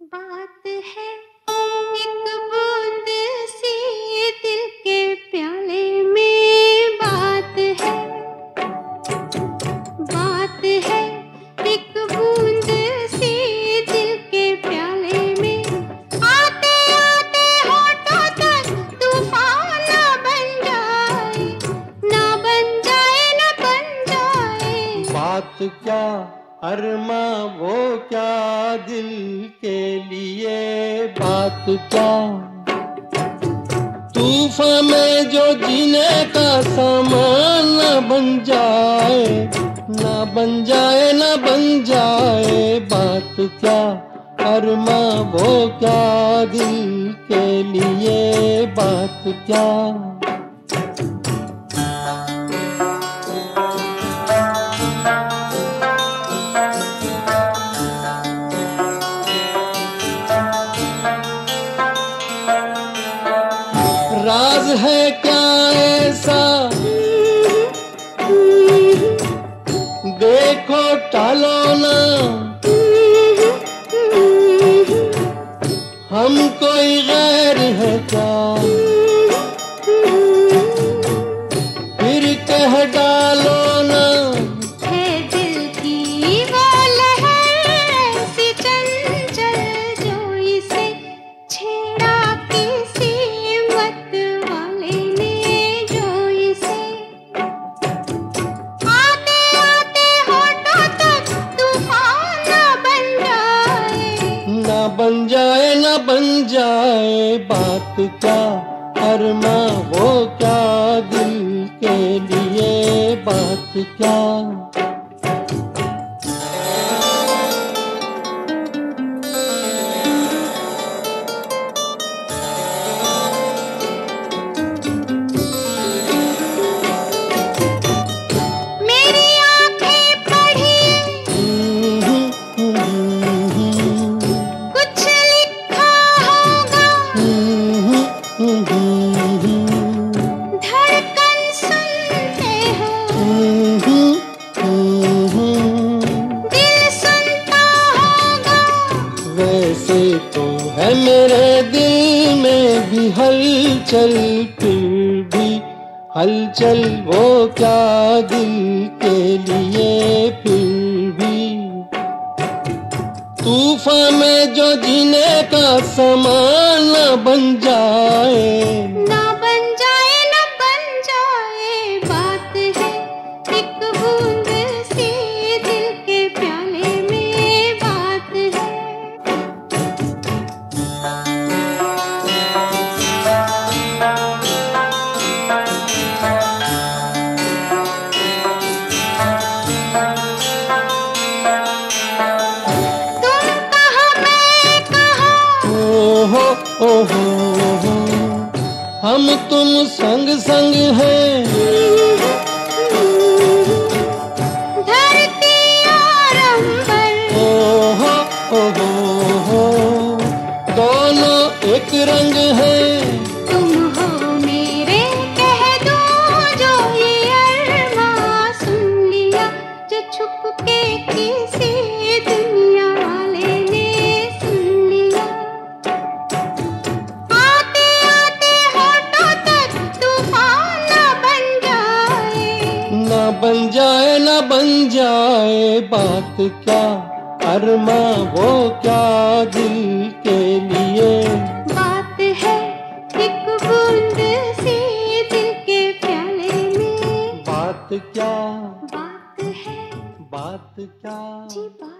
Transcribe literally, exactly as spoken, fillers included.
बात है एक बूंद सी दिल के प्याले में, बात है बात है एक बूंद सी दिल के प्याले में। आते आते होठों तक तूफान ना बन जाए, ना बन जाए ना बन जाए। बात क्या अरमा वो क्या दिल के लिए, बात क्या तूफान में जो जीने का सामान न बन जाए, ना बन जाए ना बन जाए। बात क्या अरमा वो क्या दिल के लिए, बात क्या। राज है क्या ऐसा देखो टालो ना, हम कोई गैर है क्या, फिर कह डालो ना। है दिल की वो लहर सी चंचल जो इसे छेड़ा किसी मत वाले ने, जो इसे आते आते होठों तक तूफान ना बन जाए, ना बन जाए ना बन जाए। बात क्या अरमा वो क्या दिल के लिए, बात क्या। मेरी आंखें पढ़ी कुछ लिखा होगा, धड़कन सुनते हो दिल सुनता होगा। वैसे तो है मेरे दिल में भी हलचल, फिर भी हलचल वो क्या दिल के लिए, फिर भी तूफान में जो जीने का सामान न बन जाए, ना बन जाए ना बन जाए। बात है एक बूंद सी दिल के प्याले में, बात है। तुम कहो मैं कहो, ओहो ओहो हो, हम तुम संग संग हैं, धरती और अंबर ओहो ओहो हो, दोनों एक रंग हैं। तुम हो मेरे कह दूं जो ये अरमां सुन लिया, जो छुप के किसी दुनिया वाले ने सुन लिया। आते आते होठों तक तूफान ना बन जाए, ना बन जाए ना बन जाए। बात क्या अरमा वो क्या दिल के लिए, बात है एक बूंद सी दिल के प्याले में। बात क्या बात है बात क्या। जी बात